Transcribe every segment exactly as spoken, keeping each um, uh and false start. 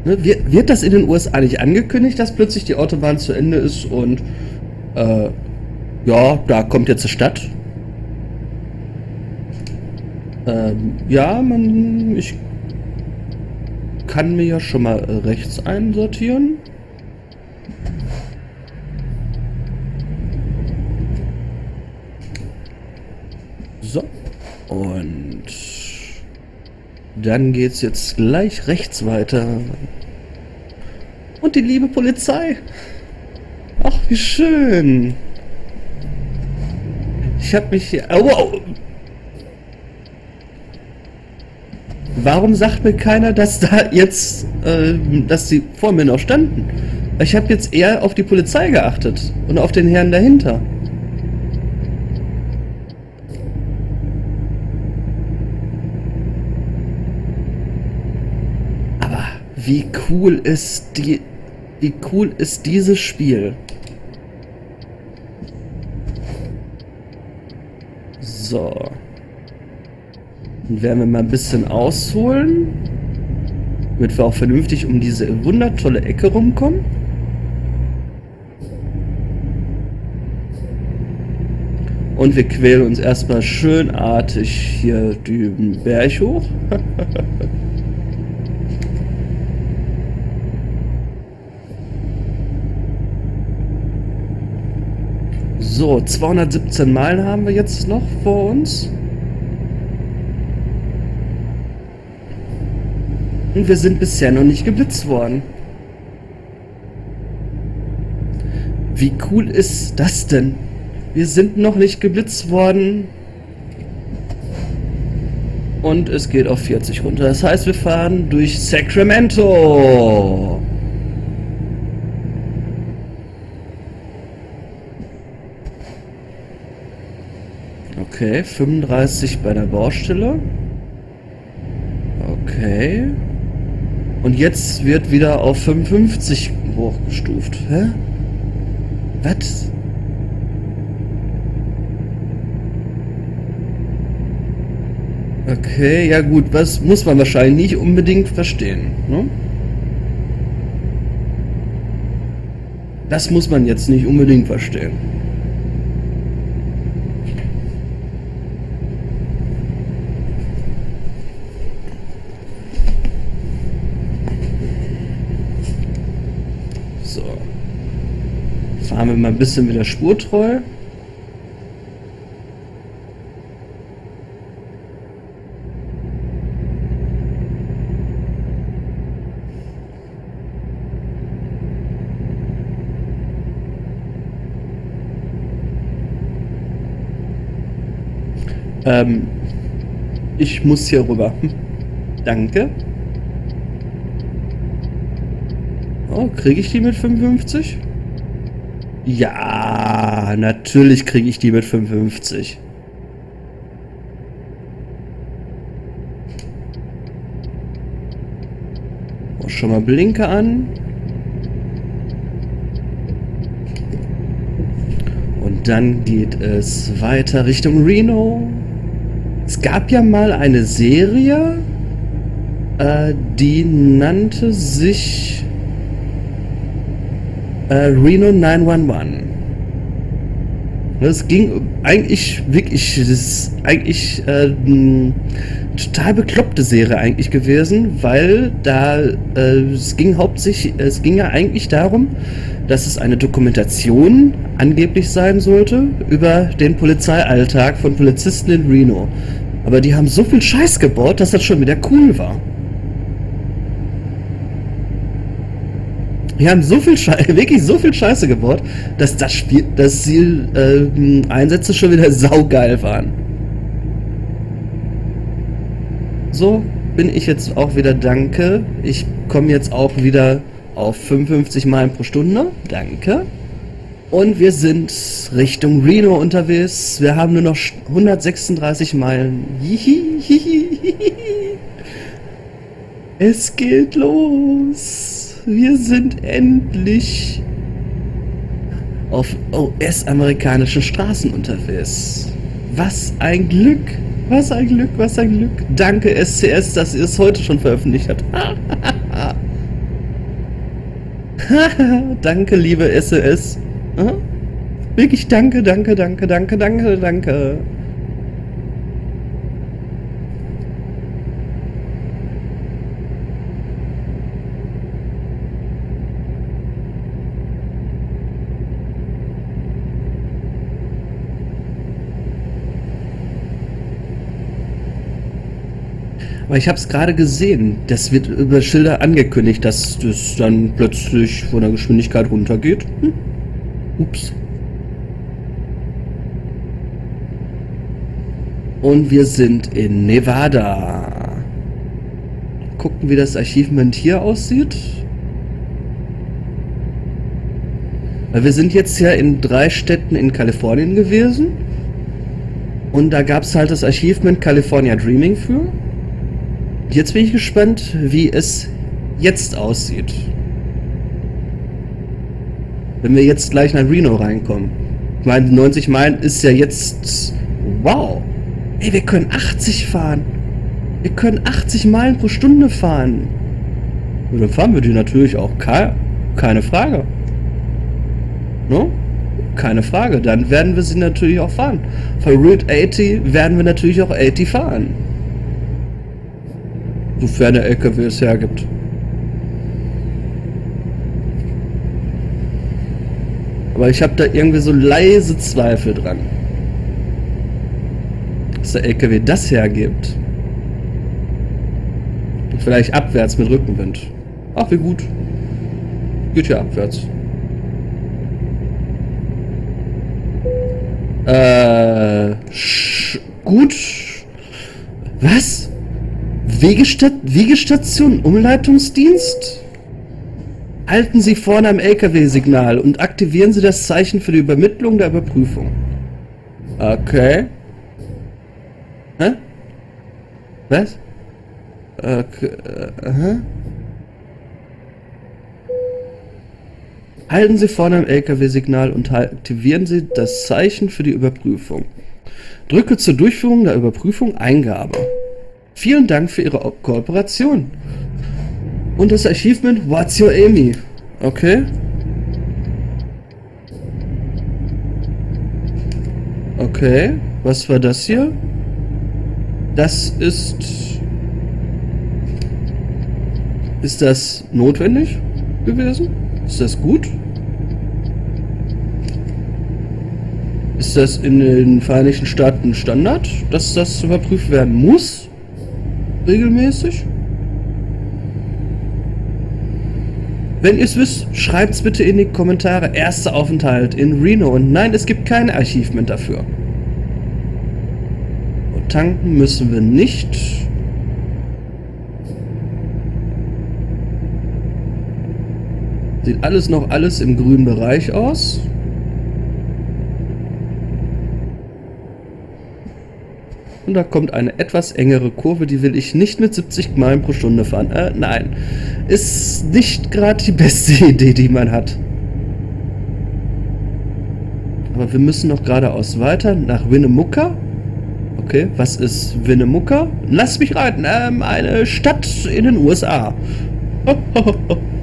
Ne, wird, wird das in den U S A nicht angekündigt, dass plötzlich die Autobahn zu Ende ist und äh, ja, da kommt jetzt eine Stadt? Ähm, ja, man, ich kann mir ja schon mal rechts einsortieren. So. Und dann geht's jetzt gleich rechts weiter. Und die liebe Polizei. Ach, wie schön. Ich hab mich hier... Oh, oh. Warum sagt mir keiner, dass da jetzt, äh, dass sie vor mir noch standen? Ich habe jetzt eher auf die Polizei geachtet und auf den Herrn dahinter. Aber wie cool ist die, wie cool ist dieses Spiel? So. Dann werden wir mal ein bisschen ausholen, damit wir auch vernünftig um diese wundertolle Ecke rumkommen. Und wir quälen uns erstmal schönartig hier den Berg hoch. So, zweihundertsiebzehn Meilen haben wir jetzt noch vor uns. Und wir sind bisher noch nicht geblitzt worden. Wie cool ist das denn? Wir sind noch nicht geblitzt worden. Und es geht auf vierzig runter. Das heißt, wir fahren durch Sacramento. Okay, fünfunddreißig bei der Baustelle. Okay. Und jetzt wird wieder auf fünfundfünfzig hochgestuft. Hä? Was? Okay, ja gut, was muss man wahrscheinlich nicht unbedingt verstehen, ne? Das muss man jetzt nicht unbedingt verstehen. So. Fahren wir mal ein bisschen wieder spurtreu. Ähm, ich muss hier rüber. Danke. Oh, kriege ich die mit fünfundfünfzig? Ja, natürlich kriege ich die mit fünfundfünfzig. Oh, schon mal Blinker an. Und dann geht es weiter Richtung Reno. Es gab ja mal eine Serie, äh, die nannte sich äh, Reno neun eins eins. Das ging eigentlich wirklich, das ist eigentlich äh, eine total bekloppte Serie eigentlich gewesen, weil da äh, es ging hauptsächlich, es ging ja eigentlich darum, dass es eine Dokumentation angeblich sein sollte über den Polizeialltag von Polizisten in Reno. Aber die haben so viel Scheiß gebaut, dass das schon wieder cool war. Die haben so viel Scheiße, wirklich so viel Scheiße gebaut, dass das Spiel, dass die äh, Einsätze schon wieder saugeil waren. So bin ich jetzt auch wieder, danke. Ich komme jetzt auch wieder auf fünfundfünfzig Meilen pro Stunde. Danke. Und wir sind Richtung Reno unterwegs. Wir haben nur noch hundertsechsunddreißig Meilen. Es geht los. Wir sind endlich auf U S-amerikanischen Straßen unterwegs. Was ein Glück. Was ein Glück, was ein Glück. Danke S C S, dass ihr es heute schon veröffentlicht habt. Danke, liebe S O S. Aha. Wirklich danke, danke, danke, danke, danke, danke. Aber ich habe es gerade gesehen, das wird über Schilder angekündigt, dass das dann plötzlich von der Geschwindigkeit runtergeht. Hm. Ups. Und wir sind in Nevada. Gucken, wie das Achievement hier aussieht. Weil wir sind jetzt ja in drei Städten in Kalifornien gewesen. Und da gab es halt das Achievement California Dreaming für. Jetzt bin ich gespannt, wie es jetzt aussieht. Wenn wir jetzt gleich nach Reno reinkommen. Ich meine, neunzig Meilen ist ja jetzt... Wow! Ey, wir können achtzig fahren. Wir können achtzig Meilen pro Stunde fahren. Und dann fahren wir die natürlich auch. Keine Frage. No? Keine Frage. Dann werden wir sie natürlich auch fahren. Von Route achtzig werden wir natürlich auch achtzig fahren. Sofern der L K W es hergibt. Aber ich habe da irgendwie so leise Zweifel dran, dass der L K W das hergibt. Und vielleicht abwärts mit Rückenwind. Ach, wie gut. Geht ja abwärts. Äh, gut. Was? Wegestat Wegestation, Umleitungsdienst? Halten Sie vorne am L K W-Signal und aktivieren Sie das Zeichen für die Übermittlung der Überprüfung. Okay. Hä? Was? Okay. Aha. Halten Sie vorne am L K W-Signal und aktivieren Sie das Zeichen für die Überprüfung. Drücke zur Durchführung der Überprüfung Eingabe. Vielen Dank für Ihre Kooperation. Und das Achievement What's Your Amy? Okay. Okay. Was war das hier? Das ist... Ist das notwendig gewesen? Ist das gut? Ist das in den Vereinigten Staaten Standard, dass das überprüft werden muss? Regelmäßig? Wenn ihr es wisst, schreibt es bitte in die Kommentare. Erster Aufenthalt in Reno. Und nein, es gibt kein Achievement dafür. Und tanken müssen wir nicht. Sieht alles noch alles im grünen Bereich aus. Und da kommt eine etwas engere Kurve, die will ich nicht mit siebzig Meilen pro Stunde fahren. Äh, nein. Ist nicht gerade die beste Idee, die man hat. Aber wir müssen noch geradeaus weiter nach Winnemucca. Okay, was ist Winnemucca? Lass mich reiten. Ähm, eine Stadt in den U S A. Aber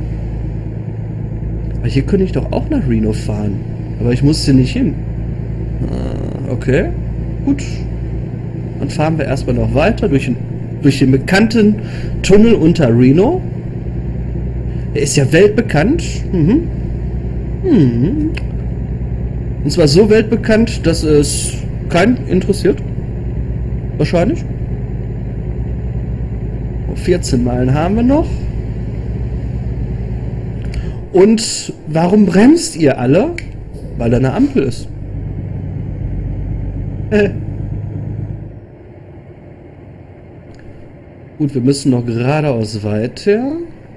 hier könnte ich doch auch nach Reno fahren. Aber ich muss hier nicht hin. Äh, okay, gut. Dann fahren wir erstmal noch weiter durch, durch den bekannten Tunnel unter Reno. Er ist ja weltbekannt. Mhm. Mhm. Und zwar so weltbekannt, dass es keinen interessiert. Wahrscheinlich. vierzehn Meilen haben wir noch. Und warum bremst ihr alle? Weil da eine Ampel ist. Äh. Gut, wir müssen noch geradeaus weiter.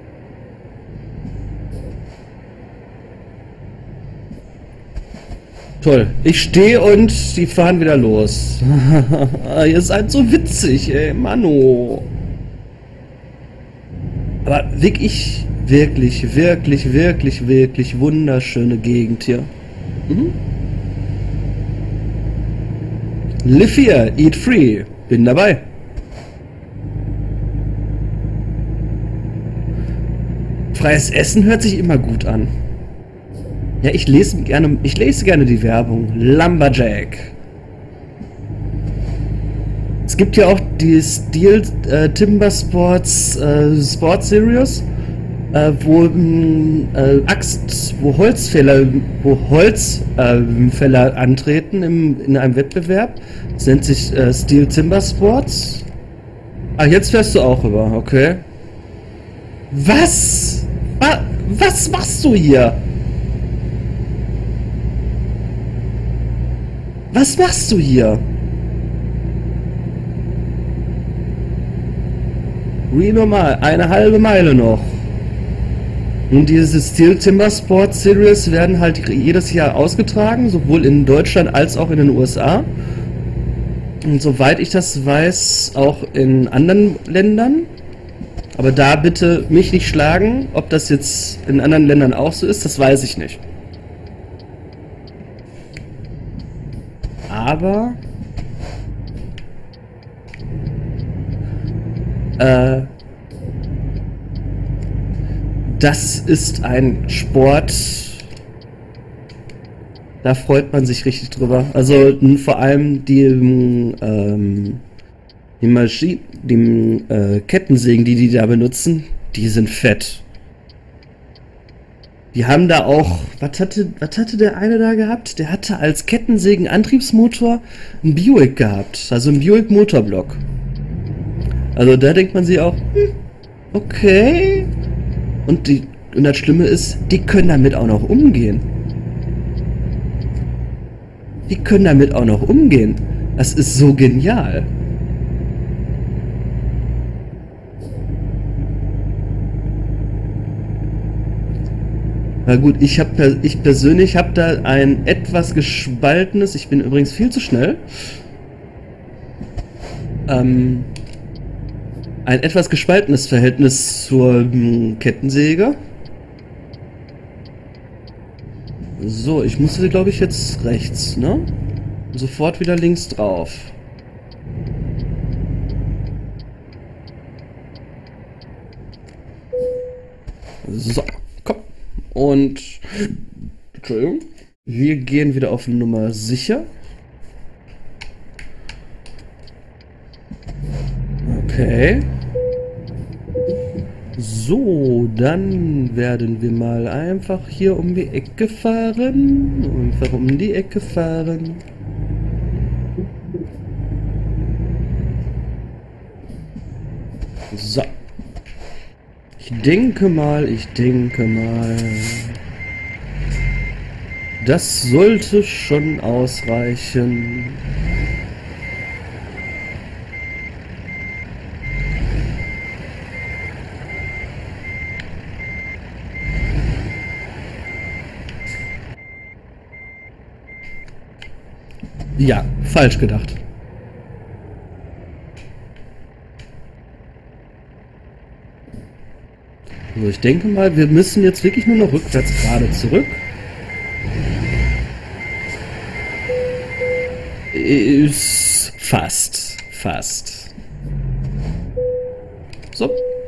Toll. Ich stehe und die fahren wieder los. Ihr seid so witzig, ey. Mano. Aber wirklich, wirklich, wirklich, wirklich, wirklich wunderschöne Gegend hier. Mhm. Live here, eat free. Bin dabei. freies Essen hört sich immer gut an. Ja, ich lese gerne, ich lese gerne die Werbung. Lumberjack. Es gibt ja auch die Steel äh, Timber Sports äh, Sport Series, äh, wo äh, Axt, wo Holzfäller, wo Holzfäller äh, antreten im, in einem Wettbewerb. Das nennt sich äh, Steel Timber Sports. Ah, jetzt fährst du auch rüber, okay. Was? Was, was machst du hier? Was machst du hier? Reno mal, eine halbe Meile noch. Und diese Steel Timber Sports Series werden halt jedes Jahr ausgetragen, sowohl in Deutschland als auch in den U S A. Und soweit ich das weiß, auch in anderen Ländern. Aber da bitte mich nicht schlagen, ob das jetzt in anderen Ländern auch so ist, das weiß ich nicht. Aber äh, das ist ein Sport, da freut man sich richtig drüber. Also vor allem die, ähm, die Maschinen, die äh, Kettensägen, die die da benutzen, die sind fett. Die haben da auch, was hatte, was hatte der eine da gehabt? Der hatte als Kettensägen-Antriebsmotor einen Buick gehabt, also einen Buick-Motorblock. Also da denkt man sich auch, hm, okay. Und, die, und das Schlimme ist, die können damit auch noch umgehen. Die können damit auch noch umgehen. Das ist so genial. Na gut, ich habe ich persönlich habe da ein etwas gespaltenes, ich bin übrigens viel zu schnell, ähm, ein etwas gespaltenes Verhältnis zur ähm, Kettensäge. So, ich musste, glaube ich, jetzt rechts, ne? Sofort wieder links drauf. So, komm. Und, Entschuldigung, wir gehen wieder auf Nummer sicher. Okay. So, dann werden wir mal einfach hier um die Ecke fahren. Einfach um die Ecke fahren. So. Ich denke mal, ich denke mal, das sollte schon ausreichen. Ja, falsch gedacht. So, ich denke mal, wir müssen jetzt wirklich nur noch rückwärts gerade zurück. Ist fast, fast. So.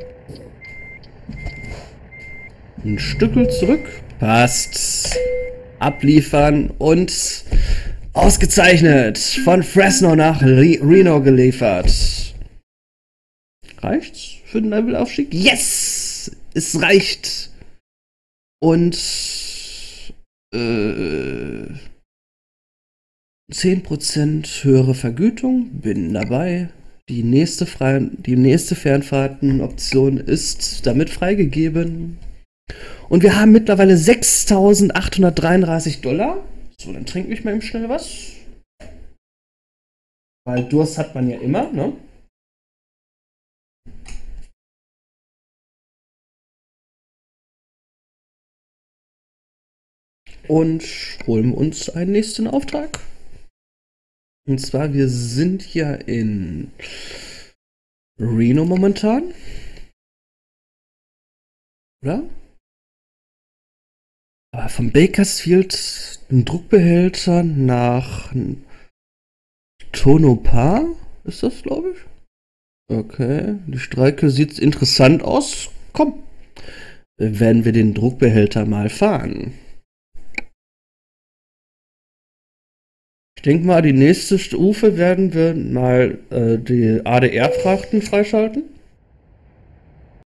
Ein Stückel zurück. Passt. Abliefern und ausgezeichnet. Von Fresno nach Re Reno geliefert. Reicht's für den Levelaufstieg? Yes! Es reicht. Und äh, zehn Prozent höhere Vergütung. Bin dabei. Die nächste, Frei die nächste Fernfahrtenoption ist damit freigegeben. Und wir haben mittlerweile sechstausendachthundertdreiunddreißig Dollar. So, dann trinke ich mal eben schnell was. Weil Durst hat man ja immer, ne? Und holen uns einen nächsten Auftrag. Und zwar, wir sind hier in Reno momentan. Oder? Aber vom Bakersfield ein Druckbehälter nach Tonopah ist das, glaube ich. Okay, die Strecke sieht interessant aus. Komm, werden wir den Druckbehälter mal fahren. Ich denke mal, die nächste Stufe werden wir mal äh, die A D R-Frachten freischalten.